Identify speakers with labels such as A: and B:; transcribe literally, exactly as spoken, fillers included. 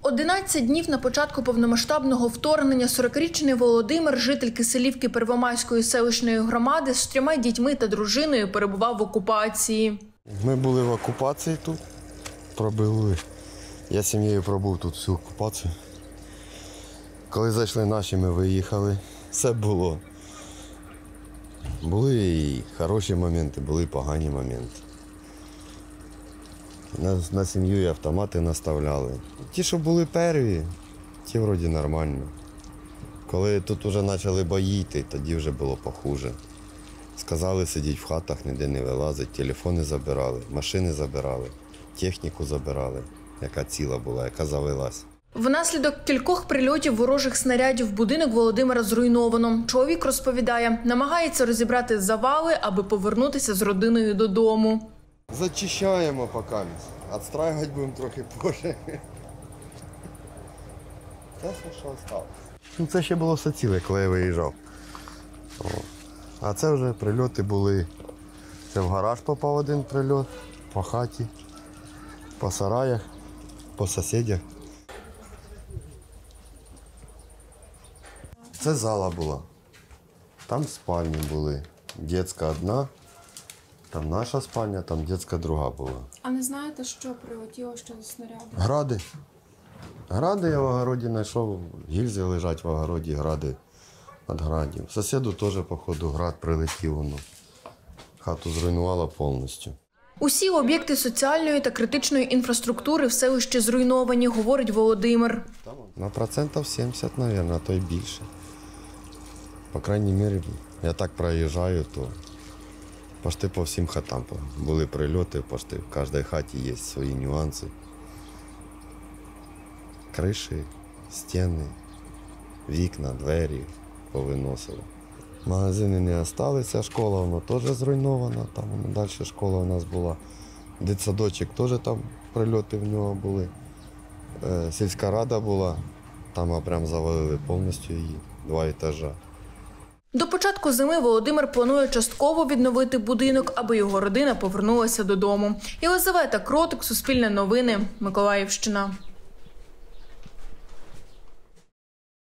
A: одинадцять днів на початку повномасштабного вторгнення сорокарічний Володимир, житель Киселівки Первомайської селищної громади, з трьома дітьми та дружиною перебував в окупації.
B: Ми були в окупації тут, пробули. Я з сім'єю пробув тут всю окупацію. Коли зайшли наші, ми виїхали. Все було. Були і хороші моменти, були і погані моменти. На, на сім'ю і автомати наставляли. Ті, що були перві, ті вроді нормально. Коли тут вже почали бої йти, тоді вже було похуже. Сказали сидіть в хатах, ніде не вилазить, телефони забирали, машини забирали, техніку забирали, яка ціла була, яка завелась.
A: Внаслідок кількох прильотів ворожих снарядів будинок Володимира зруйновано. Чоловік розповідає, намагається розібрати завали, аби повернутися з родиною додому.
B: Зачищаємо поки. Відстраювати будемо трохи позже. Це все, що осталось. Ну, це ще було все ціле, коли я виїжджав. О. А це вже прильоти були. Це в гараж попав один прильот, по хаті, по сараях, по сусідях. Це зала була. Там спальні були. Дитяча одна, там наша спальня, там дитяча друга була.
C: А не знаєте, що прилетіло, що за снаряди?
B: Гради. Гради я в огороді знайшов, гільзи лежать в огороді, гради від градів. Сусіду теж, походу, град прилетів, воно. Хату зруйнувало повністю.
A: Усі об'єкти соціальної та критичної інфраструктури в селищі зруйновані, говорить Володимир.
B: На процентів сімдесят, мабуть, а то й більше. По крайній мірі, я так проїжджаю, то почти по всім хатам були прильоти, почти в кожній хаті є свої нюанси. Криші, стіни, вікна, двері повиносили. Магазини не залишилися, школа вона теж зруйнована, там далі школа у нас була. Дитсадочок теж там прильоти в нього були. Е, сільська рада була, там прям завалили повністю її, два етажа.
A: До початку зими Володимир планує частково відновити будинок, аби його родина повернулася додому. Єлизавета Кротик, Суспільне новини, Миколаївщина.